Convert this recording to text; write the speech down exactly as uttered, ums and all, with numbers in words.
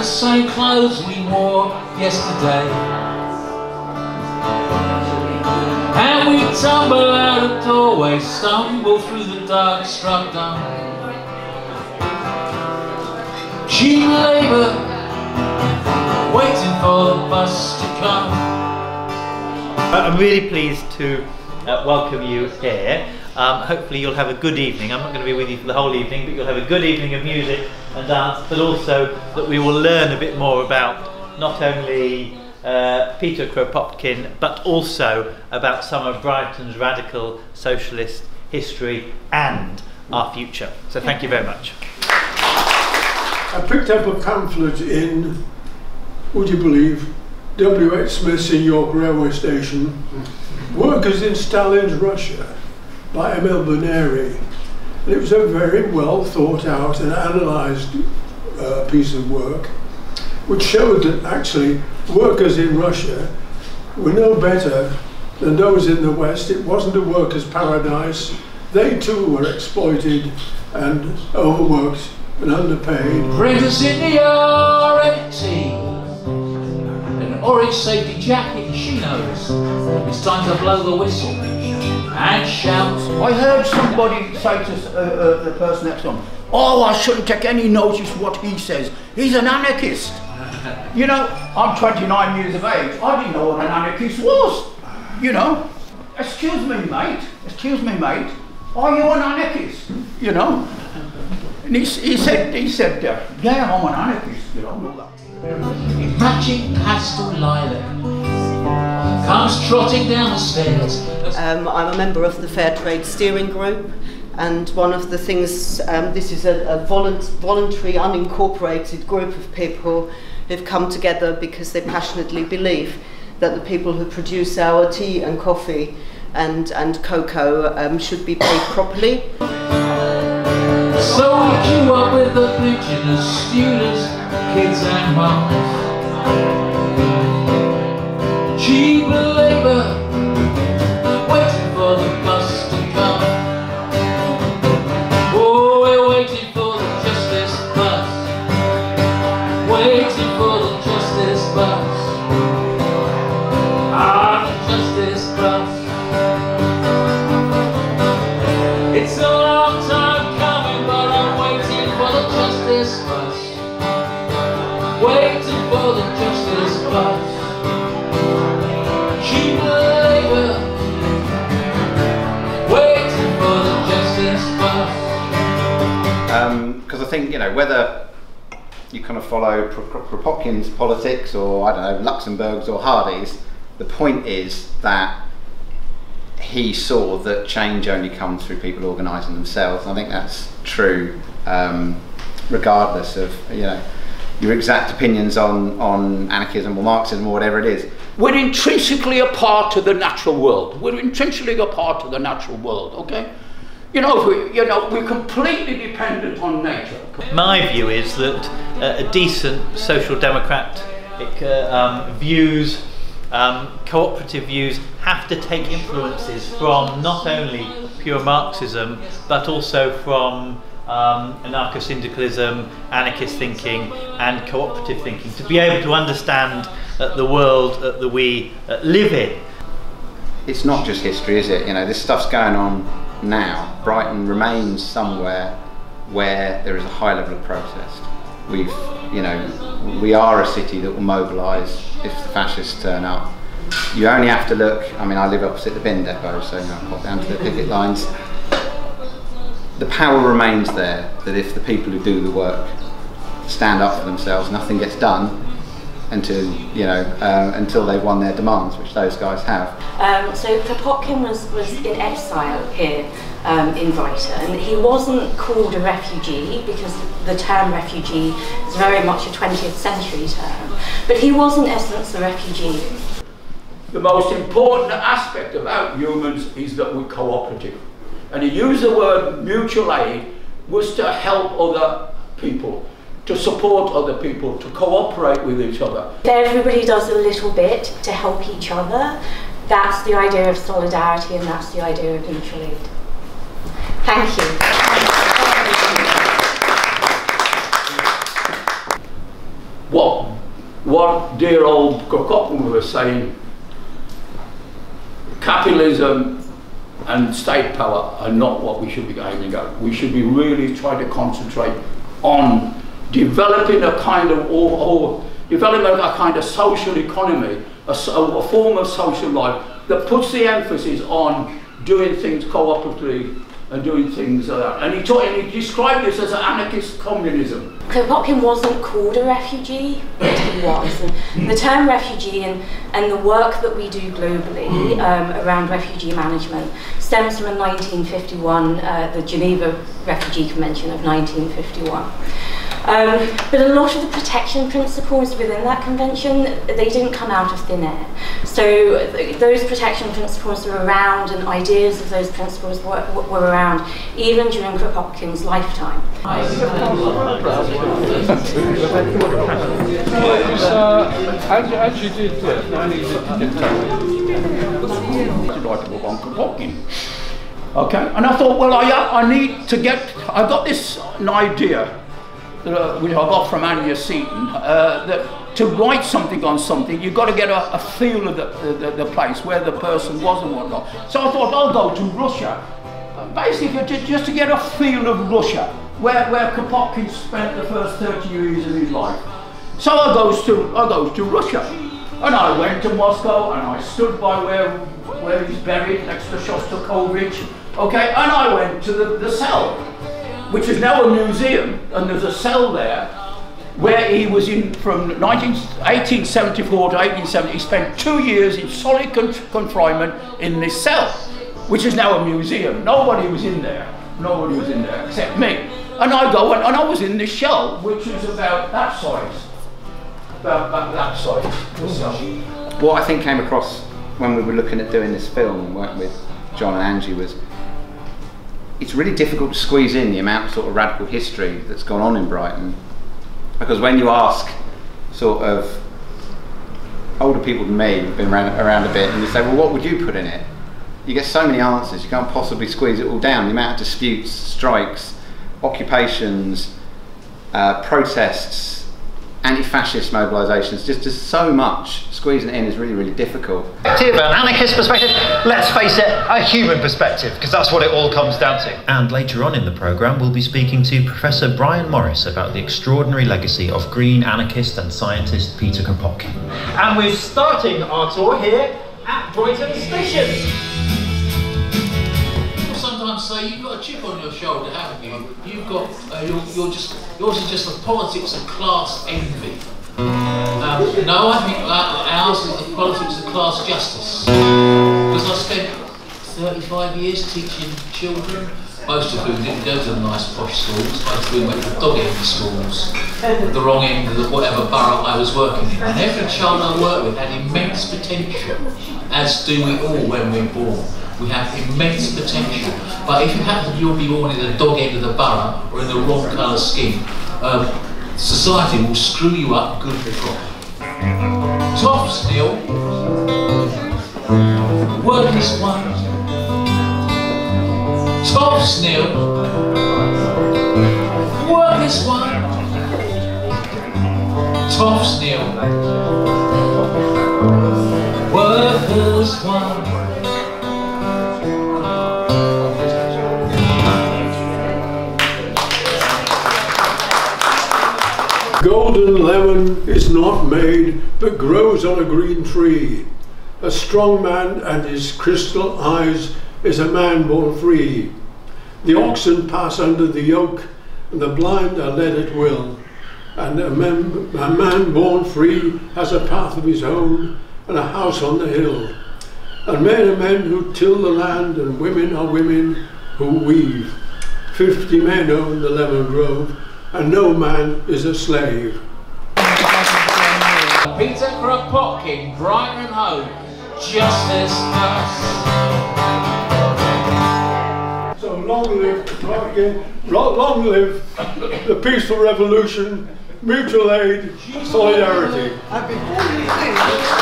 same clothes we wore yesterday, and we tumble out of doorways, stumble through the dark struck down. Cheap labour, waiting for the bus to come. I'm really pleased to uh, welcome you here. Um, hopefully you'll have a good evening. I'm not going to be with you for the whole evening, but you'll have a good evening of music and dance, but also that we will learn a bit more about not only uh, Peter Kropotkin, but also about some of Brighton's radical socialist history and our future. So thank you very much. I picked up a pamphlet in, would you believe, W H Smith's in York Railway Station, Workers in Stalin's Russia, by M L Berneri. And it was a very well thought out and analysed uh, piece of work, which showed that actually workers in Russia were no better than those in the West. It wasn't a workers' paradise. They too were exploited and overworked and underpaid. Printers in the R M T, an orange safety jacket and she knows it's time to blow the whistle and shout. I heard somebody say to uh, uh, the person next to him, "Oh, I shouldn't take any notice what he says. He's an anarchist." You know, I'm twenty-nine years of age. I didn't know what an anarchist was. You know, excuse me, mate. Excuse me, mate. Are you an anarchist? You know. And he, he said, he said, uh, "Yeah, I'm an anarchist." You know, all that. In matching pastel lilac comes trotting down the stairs. Um, I'm a member of the Fair Trade Steering Group, and one of the things, um, this is a, a volunt voluntary, unincorporated group of people who've come together because they passionately believe that the people who produce our tea and coffee and, and cocoa um, should be paid properly. So we queue up with the pensioners, students, kids and moms. Cheap labour, waiting for the bus to come. Oh, we're waiting for the justice bus, waiting for the justice bus. Ah, the justice bus. It's a long time coming, but I'm waiting for the justice bus, waiting for the justice bus. Cheap labour, waiting for the justice bus. Because um, I think, you know, whether you kind of follow Kropotkin's politics or, I don't know, Luxemburg's or Hardy's, the point is that he saw that change only comes through people organising themselves. And I think that's true um, regardless of, you know, your exact opinions on, on anarchism or Marxism or whatever it is. We're intrinsically a part of the natural world. We're intrinsically a part of the natural world, okay? You know, we, you know, we're completely dependent on nature. My view is that uh, a decent social democratic uh, um, views, um, cooperative views, have to take influences from not only pure Marxism, but also from um, anarcho-syndicalism, anarchist thinking and cooperative thinking, to be able to understand uh, the world uh, that we uh, live in. It's not just history, is it? You know, this stuff's going on now. Brighton remains somewhere where there is a high level of protest. We've, you know, we are a city that will mobilise if the fascists turn up. You only have to look, I mean, I live opposite the bin depot, so you know, I pop down to the picket lines. The power remains there, that if the people who do the work stand up for themselves, nothing gets done until, you know, uh, until they've won their demands, which those guys have. Um, so Kropotkin was, was in exile here um, in Brighton, and he wasn't called a refugee because the term refugee is very much a twentieth century term, but he was in essence a refugee. The most important aspect about humans is that we're cooperative. And he used the word mutual aid was to help other people, to support other people, to cooperate with each other. If everybody does a little bit to help each other, that's the idea of solidarity and that's the idea of mutual aid. Thank you. What what dear old Kropotkin was saying, capitalism and state power are not what we should be aiming at. We should be really trying to concentrate on developing a kind of, or, or developing a kind of social economy, a, a form of social life that puts the emphasis on doing things cooperatively and doing things like that. And he, taught, and he described this as an anarchist communism. Kropotkin wasn't called a refugee, but he was. And the term refugee and, and the work that we do globally um, around refugee management stems from a nineteen fifty-one, uh, the Geneva Refugee Convention of nineteen fifty-one. Um, but a lot of the protection principles within that convention, they didn't come out of thin air. So th those protection principles were around, and ideas of those principles were, were around even during Kropotkin's lifetime. As you did this, I'd like to book on Kropotkin. Okay, and I thought, well, I, I need to get, I got this idea, Uh, which I got from Anya Seaton, uh, that to write something on something, you've got to get a, a feel of the, the, the place, where the person was and whatnot. So I thought, I'll go to Russia, uh, basically to, just to get a feel of Russia, where, where Kropotkin spent the first thirty years of his life. So I goes to, I goes to Russia, and I went to Moscow, and I stood by where, where he's buried, next to Shostakovich, okay, and I went to the, the cell, which is now a museum, and there's a cell there where he was in from eighteen seventy-four to eighteen seventy. He spent two years in solid con confinement in this cell, which is now a museum. Nobody was in there. Nobody was in there except me. And I go and, and I was in this shell, which is about that size, about, about that size. So. What I think came across when we were looking at doing this film and working with John and Angie was, it's really difficult to squeeze in the amount of sort of radical history that's gone on in Brighton, because when you ask sort of older people than me who've been around, around a bit, and you say, well, what would you put in it? You get so many answers, you can't possibly squeeze it all down. The amount of disputes, strikes, occupations, uh, protests, anti-fascist mobilisations, just, just so much. Squeezing it in is really, really difficult. An anarchist perspective, let's face it, a human perspective, because that's what it all comes down to. And later on in the programme, we'll be speaking to Professor Brian Morris about the extraordinary legacy of green anarchist and scientist Peter Kropotkin. And we're starting our tour here at Brighton Station. People sometimes say you've got a chip on your shoulder, haven't you? You've got, uh, you're, you're just, yours is just the politics of class envy. Um, no, I think uh, ours is the politics of class justice. Because I spent thirty-five years teaching children, most of whom didn't go to the nice posh schools, most of whom went to the dog end schools, at the wrong end of the, whatever borough I was working in. And every child I worked with had immense potential, as do we all when we're born. We have immense potential. But if you happen to be born in the dog end of the borough, or in the wrong colour scheme, um, society will screw you up good and proper. Top still, workers one. Top still, workers one. Top still, workers one. Golden lemon is not made, but grows on a green tree. A strong man and his crystal eyes is a man born free. The oxen pass under the yoke, and the blind are led at will. And a man, a man born free has a path of his own, and a house on the hill. And men are men who till the land, and women are women who weave. Fifty men own the lemon grove, and no man is a slave. Peter Kropotkin, Brighton and home, justice first. So long live Kropotkin, long live the peaceful revolution, mutual aid, solidarity.